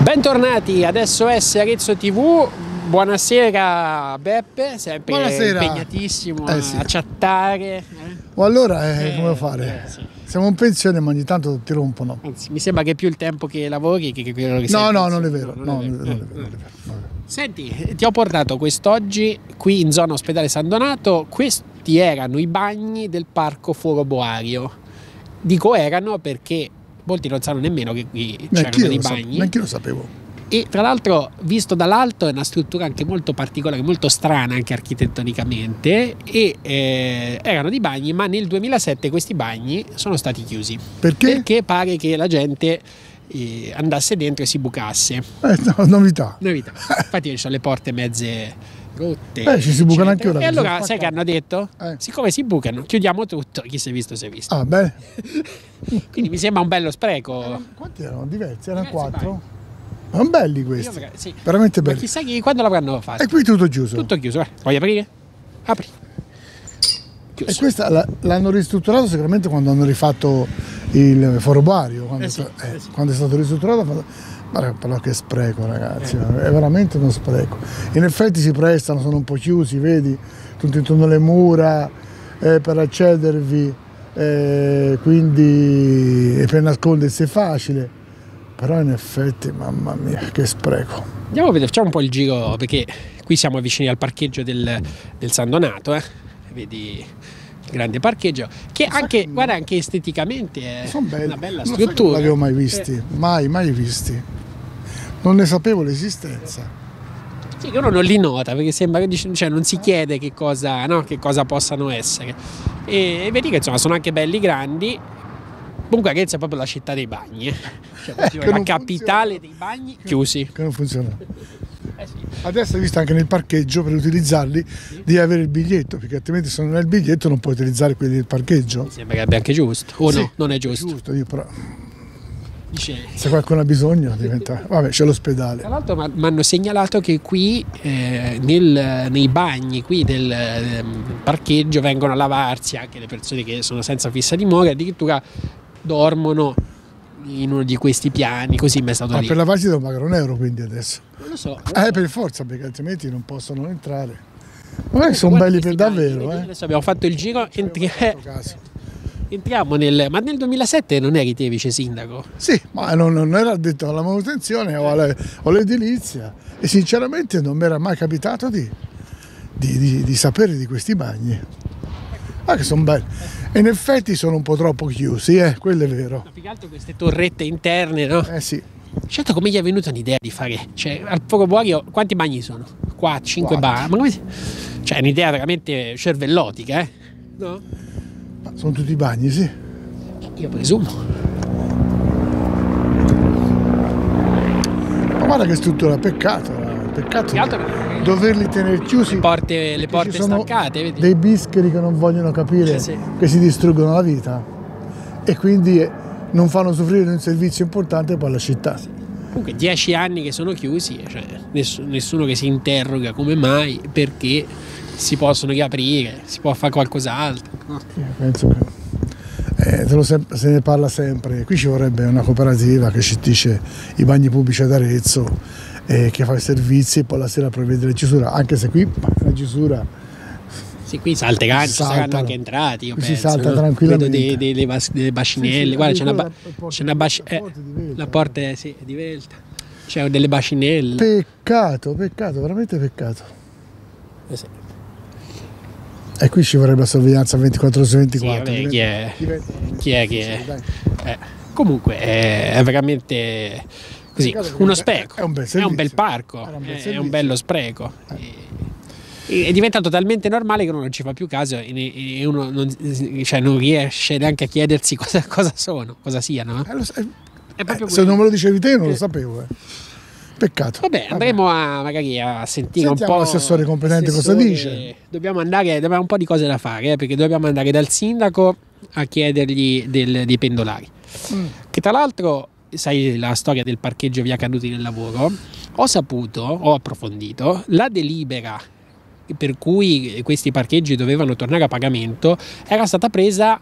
Bentornati, adesso è Arezzo TV. Buonasera Beppe, sempre Buonasera. Impegnatissimo Sì. a chattare. O allora come fare? Sì. Siamo in pensione ma ogni tanto ti rompono. Anzi, mi sembra che più il tempo che lavori che quello che sei No, in non pensione. è vero. Non è vero. Non è vero. Senti, ti ho portato quest'oggi qui in zona ospedale San Donato. Questi erano i bagni del parco Foro Boario. Dico erano perché molti non sanno nemmeno che qui c'erano dei bagni. Neanche io lo sapevo. E tra l'altro, visto dall'alto, è una struttura anche molto particolare, molto strana anche architettonicamente. E erano dei bagni, ma nel 2007 questi bagni sono stati chiusi. Perché? Perché pare che la gente andasse dentro e si bucasse. No, novità. Novità. Infatti ci sono le porte mezze rotte. Ci si bucano anche ora. E allora sai che hanno detto? Eh. Siccome si bucano, chiudiamo tutto. Chi si è visto si è visto. Ah, beh. Quindi mi sembra un bello spreco. Quanti erano? Diversi? Erano Diversi 4? Sono belli questi. Sì. Veramente Ma belli. chissà quando l'avranno fatto. E qui tutto chiuso. Tutto chiuso. Vuoi aprire? Apri. Chiuso. E questa l'hanno ristrutturato sicuramente quando hanno rifatto il Foro Boario. Quando, Sì. quando è stato ristrutturato. Ma però che spreco, ragazzi, è veramente uno spreco. In effetti si prestano, sono un po' chiusi, vedi, tutto intorno alle mura per accedervi, quindi per nascondersi è facile. Però in effetti, mamma mia, che spreco. Andiamo a vedere, facciamo un po' il giro perché qui siamo vicini al parcheggio del San Donato, vedi il grande parcheggio che anche, guarda, anche esteticamente è una bella struttura. Non l'avevo mai visti, mai visti. Non ne sapevo l'esistenza. Sì, che uno non li nota perché sembra che cioè, non si chiede che cosa, no, che cosa possano essere. E vedi che insomma sono anche belli grandi. Comunque Arezzo è proprio la città dei bagni, cioè, proprio la capitale dei bagni chiusi. Che non funziona. Sì. Adesso hai visto anche nel parcheggio, per utilizzarli devi avere il biglietto, perché altrimenti se non hai il biglietto non puoi utilizzare quelli del parcheggio. Mi sembra che abbia anche giusto, o Sì, no, non è giusto. Giusto, io però Dice... se qualcuno ha bisogno diventa... Vabbè, c'è l'ospedale. Tra l'altro mi hanno segnalato che qui nei bagni qui del parcheggio vengono a lavarsi anche le persone che sono senza fissa dimora, addirittura dormono in uno di questi piani, così mi è stato Ma lì. per lavarsi devo pagare €1 quindi adesso. Non lo so. Per forza, perché altrimenti non possono entrare. Non è che sono belli per davvero, Adesso abbiamo fatto il giro, Caso. entriamo ma nel 2007 non eri te vice sindaco? Sì, ma non era addetto alla manutenzione o all'edilizia e sinceramente non mi era mai capitato di sapere di questi bagni. Ah, che sono belli. E in effetti sono un po' troppo chiusi, quello è vero. Ma più che altro queste torrette interne, no? Sì. Certo, come gli è venuta l'idea di fare? Cioè, al Foro Boario quanti bagni sono? 4, 5 bagni? Ma come... Cioè, è un'idea veramente cervellotica, no? Ma sono tutti bagni, sì. Io presumo. Ma guarda che struttura, peccato doverli tenere chiusi. Le porte ci sono staccate, vedi? Dei bischeri che non vogliono capire Sì. che si distruggono la vita e quindi non fanno soffrire di un servizio importante per la città. Comunque 10 anni che sono chiusi, cioè, nessuno che si interroga come mai, perché si possono riaprire, si può fare qualcos'altro. No? Penso che se ne parla sempre. Qui ci vorrebbe una cooperativa che gestisce i bagni pubblici ad Arezzo che fa i servizi e poi la sera prevede la chiusura, anche se qui la chiusura Sì, qui salteranno, ci saranno anche entrati, io qui penso, si salta no? tranquillamente. Vedo delle bacinelle, Sì, guarda c'è una bacinella. la porta è di Velta, c'è delle bacinelle. Peccato, veramente peccato. Sì. E qui ci vorrebbe la sorveglianza 24 ore su 24. Sì, vabbè, chi è che è? Comunque è veramente così, uno spreco, è un bel è un servizio. bel parco, Era un bel è un servizio. bello spreco. È diventato talmente normale che uno non ci fa più caso e uno non riesce neanche a chiedersi cosa sono, cosa siano. È proprio se non me lo dicevi te non lo sapevo. Peccato. Vabbè, andremo magari a sentire Sentiamo un po' l'assessore competente cosa dice. Dobbiamo un po' di cose da fare, perché dobbiamo andare dal sindaco a chiedergli dei pendolari. Che tra l'altro, sai la storia del parcheggio via Caduti del Lavoro? Ho approfondito, la delibera per cui questi parcheggi dovevano tornare a pagamento era stata presa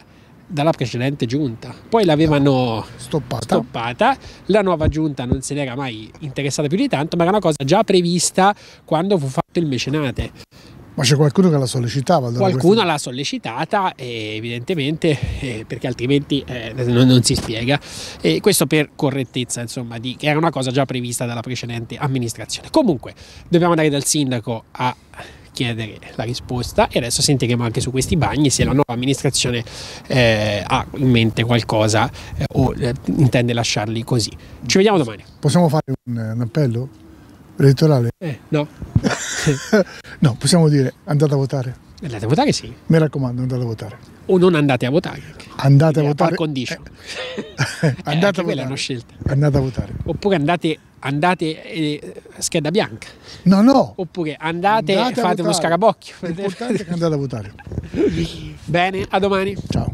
dalla precedente giunta, poi l'avevano stoppata. La nuova giunta non se n'era mai interessata più di tanto, ma era una cosa già prevista quando fu fatto il mecenate. Ma c'è qualcuno che la sollecitava? Qualcuno l'ha sollecitata, evidentemente, perché altrimenti non si spiega. E questo per correttezza, insomma, che era una cosa già prevista dalla precedente amministrazione. Comunque, dobbiamo andare dal sindaco a chiedere la risposta e adesso sentiremo anche su questi bagni se la nuova amministrazione ha in mente qualcosa o intende lasciarli così. Ci vediamo domani. Possiamo fare un appello elettorale? No. No, possiamo dire andate a votare. Andate a votare, sì. Mi raccomando, andate a votare. O non andate a votare. Andate a votare. Par condition. Andate a quella votare. è una scelta. Andate a votare. Oppure andate scheda bianca. No. Oppure andate e fate uno scarabocchio. L'importante è che andate a votare. Bene, a domani. Ciao.